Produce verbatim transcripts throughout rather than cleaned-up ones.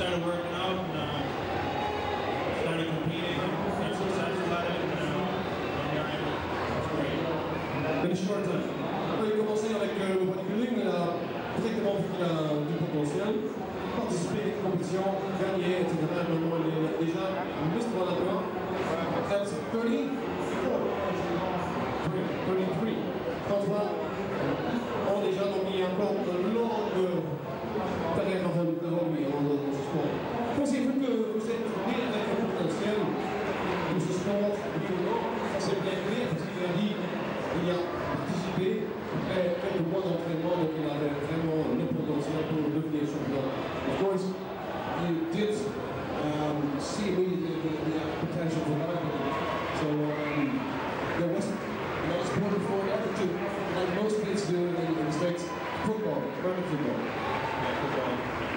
started working out and uh, started competing. Got successful at it and uh, I'm here. It's great. In a short time. Il a commencé avec euh, le bodybuilding, mais il a directement vu qu'il a du potentiel, participé à des compétitions, gagné, et cetera. Maintenant, il est déjà mister Olympia. That's thirty-four. thirty-three. trente-trois ans déjà, donc il y a encore une longue carrière devant lui dans ce sport. Pensez-vous que vous êtes né avec un potentiel de ce sport de violon? C'est bien clair, parce qu'il a dit qu'il a participé après quelques mois d'entraînement, donc il avait vraiment le potentiel pour devenir champion. Of course, you did um, see immediately the, the potential for bodybuilding. So um, there wasn't a lot of sport before ever to, like most kids do in, in the States, football, American football. Yeah, football.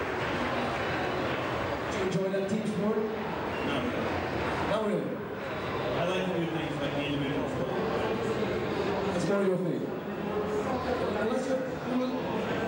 Do you enjoy that team sport? No, really. Not really. I like to do things like the individual sport. That's more your thing. Unless you're,